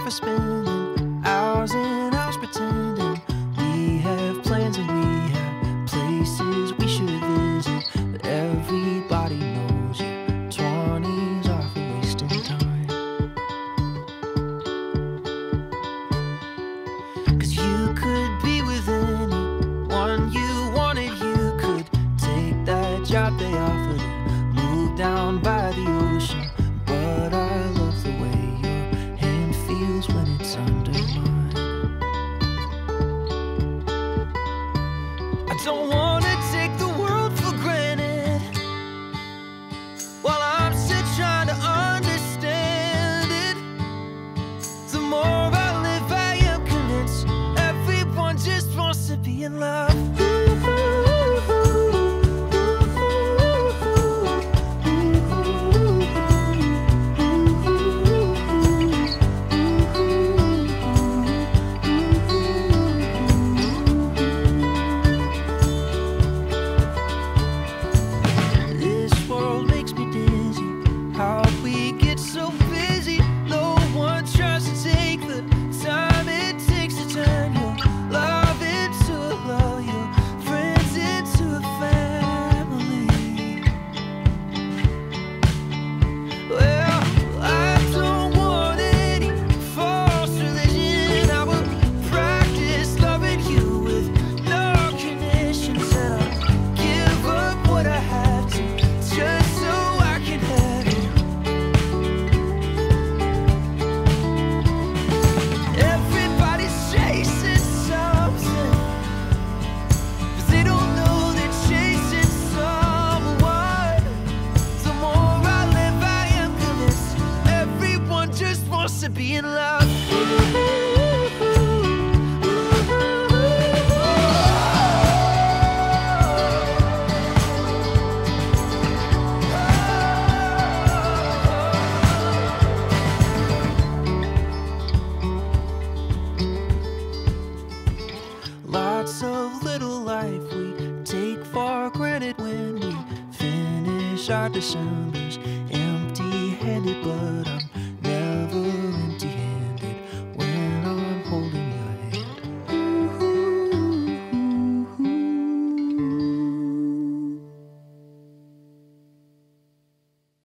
for spending hours and hours pretending we have plans and we have places we should visit, but everybody knows your 20s are for wasting time. 'Cause you could be with anyone you wanted, you could take that job they offered and move down by the ocean, but I love the way your hand feels when it's under mine. I don't wanna take the world for granted while I'm still trying to understand it. The more I live, I am convinced everyone just wants to be in love. This world makes me dizzy. How we get so busy. No one tries to take the time it takes to turn your love into a love, your friends into a family. Well, I don't want any false religion. I will practice loving you with no conditions, and I'll give up what I have to just so I can have you. Everybody's chasing something, but they don't know they're chasing someone. The more I live, I am convinced everyone just wants to be in love. Lots of little life we take for granted when we finish our Decembers empty-handed, but I'm never